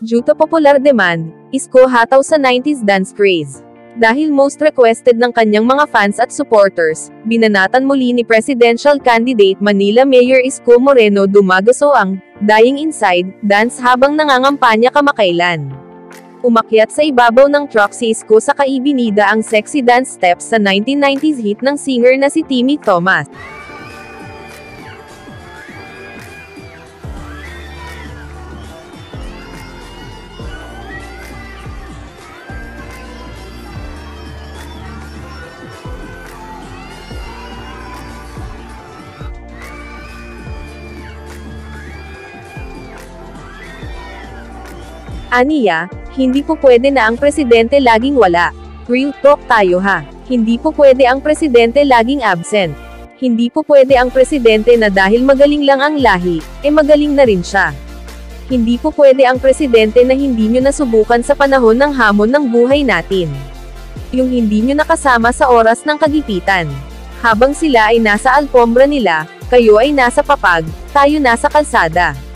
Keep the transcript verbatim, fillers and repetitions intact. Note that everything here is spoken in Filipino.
Due to popular demand, Isko hataw sa nineties dance craze. Dahil most requested ng kanyang mga fans at supporters, binanatan muli ni presidential candidate Manila Mayor Isko Moreno Dumaguso ang Dying Inside dance habang nangangampanya kamakailan. Umakyat sa ibabaw ng truck si Isko sa kaibinida ang sexy dance steps sa nineteen nineties hit ng singer na si Timmy Thomas. Aniya, hindi po pwede na ang presidente laging wala. Real talk tayo ha. Hindi po pwede ang presidente laging absent. Hindi po pwede ang presidente na dahil magaling lang ang lahi, eh magaling na rin siya. Hindi po pwede ang presidente na hindi nyo nasubukan sa panahon ng hamon ng buhay natin. Yung hindi nyo nakasama sa oras ng kagipitan. Habang sila ay nasa alpombra nila, kayo ay nasa papag, tayo nasa kalsada.